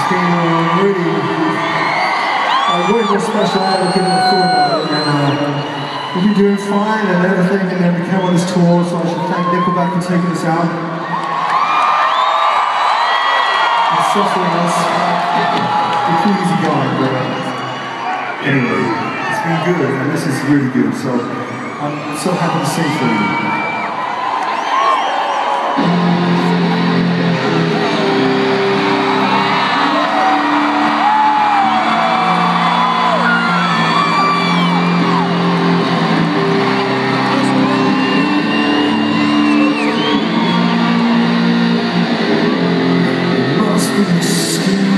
been really way more special than I could have thought about it. And we've been doing fine and everything, and then we came on this tour, so I should thank Nickelback for taking us out and suffering us. We're too easy going, but anyway, it's been good, and this is really good, so I'm so happy to sing for you. Skin